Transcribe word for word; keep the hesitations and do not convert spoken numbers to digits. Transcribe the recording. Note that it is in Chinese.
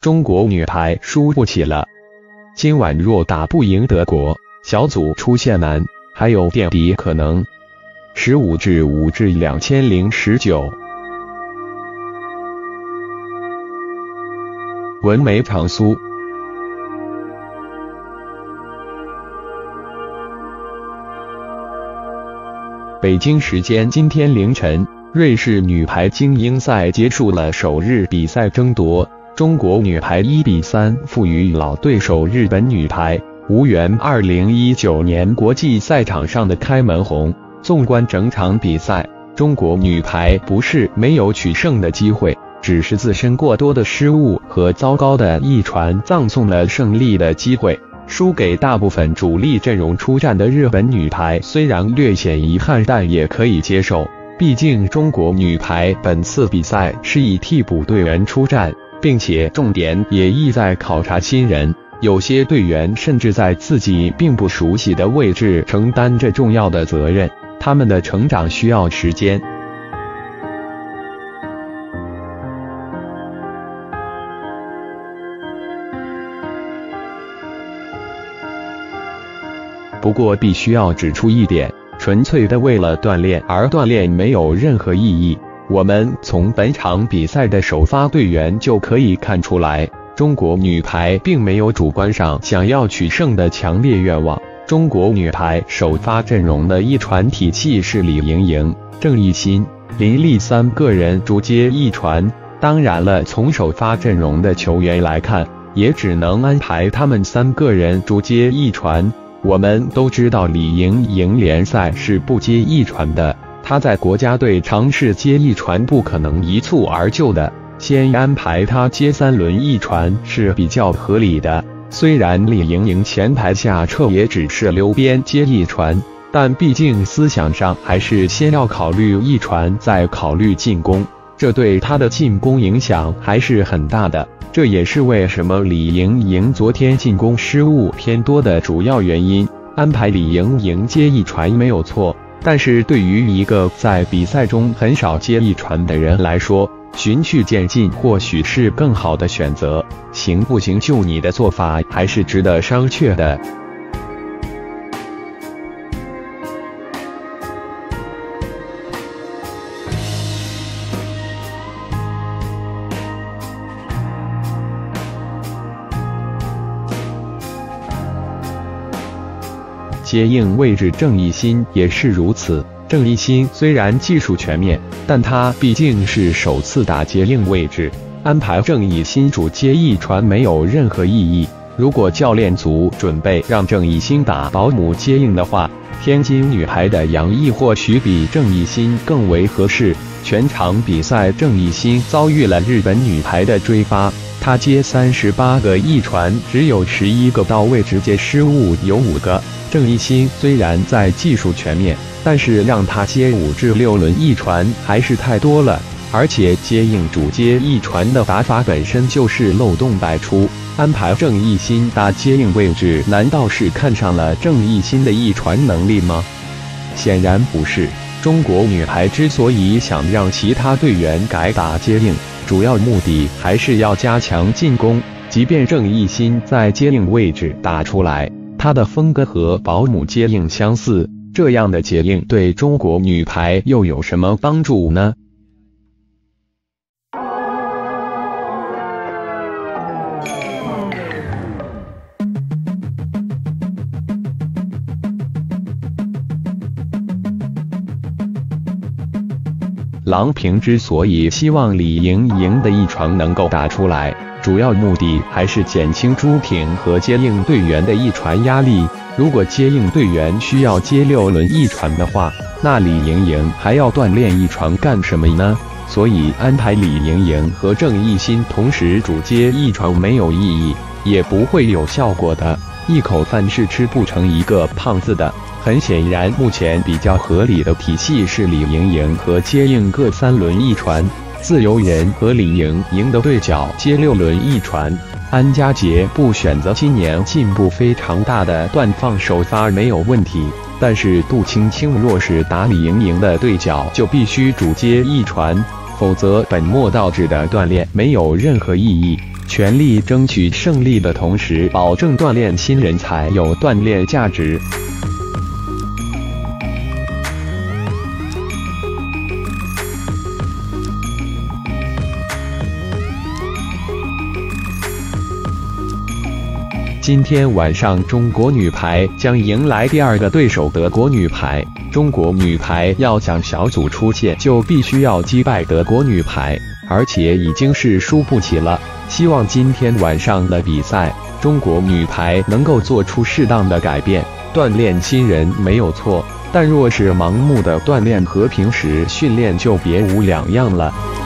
中国女排输不起了。今晚若打不赢德国，小组出现难，还有垫底可能。十五至五至两千零十九。文梅长苏。北京时间今天凌晨，瑞士女排精英赛结束了首日比赛争夺，中国女排一比三负于老对手日本女排，无缘二零一九年国际赛场上的开门红。纵观整场比赛，中国女排不是没有取胜的机会，只是自身过多的失误和糟糕的一传葬送了胜利的机会。输给大部分主力阵容出战的日本女排虽然略显遗憾，但也可以接受，毕竟中国女排本次比赛是以替补队员出战，并且重点也意在考察新人，有些队员甚至在自己并不熟悉的位置承担着重要的责任，他们的成长需要时间。不过必须要指出一点，纯粹的为了锻炼而锻炼没有任何意义。我们从本场比赛的首发队员就可以看出来，中国女排并没有主观上想要取胜的强烈愿望。中国女排首发阵容的一传体系是李盈莹、郑义欣、林丽三个人逐接一传，当然了，从首发阵容的球员来看，也只能安排他们三个人逐接一传。我们都知道李盈莹联赛是不接一传的，她在国家队尝试接一传不可能一蹴而就的，先安排她接三轮一传是比较合理的。虽然李盈莹前排下撤也只是溜边接一传，但毕竟思想上还是先要考虑一传再考虑进攻，这对她的进攻影响还是很大的。这也是为什么李盈莹昨天进攻失误偏多的主要原因。安排李盈莹接一传没有错，但是对于一个在比赛中很少接一传的人来说，循序渐进或许是更好的选择。行不行就你的做法还是值得商榷的。接应位置郑义欣也是如此。郑义欣虽然技术全面，但他毕竟是首次打接应位置，安排郑义欣主接一传没有任何意义。如果教练组准备让郑义欣打保姆接应的话，天津女排的杨毅或许比郑义欣更为合适。全场比赛郑义欣遭遇了日本女排的追发，她接三十八个一传，只有十一个到位，直接失误有五个。郑义欣虽然在技术全面，但是让他接五至六轮一传还是太多了，而且接应主接一传的打法本身就是漏洞百出。安排郑义欣打接应位置，难道是看上了郑义欣的一传能力吗？显然不是。中国女排之所以想让其他队员改打接应，主要目的还是要加强进攻。即便郑义欣在接应位置打出来，他的风格和保姆接应相似，这样的接应对中国女排又有什么帮助呢？郎平之所以希望李盈莹的一传能够打出来，主要目的还是减轻朱婷和接应队员的一传压力。如果接应队员需要接六轮一传的话，那李盈莹还要锻炼一传干什么呢？所以安排李盈莹和郑义欣同时主接一传没有意义，也不会有效果的。一口饭是吃不成一个胖子的。很显然，目前比较合理的体系是李盈莹和接应各三轮一传，自由人和李盈莹的对角接六轮一传。安家杰不选择今年进步非常大的段放首发没有问题，但是杜青青若是打李盈莹的对角，就必须主接一传，否则本末倒置的锻炼没有任何意义。 全力争取胜利的同时，保证锻炼新人才有锻炼价值。今天晚上，中国女排将迎来第二个对手德国女排。中国女排要想小组出线，就必须要击败德国女排，而且已经是输不起了。希望今天晚上的比赛，中国女排能够做出适当的改变。锻炼新人没有错，但若是盲目的锻炼和平时训练就别无两样了。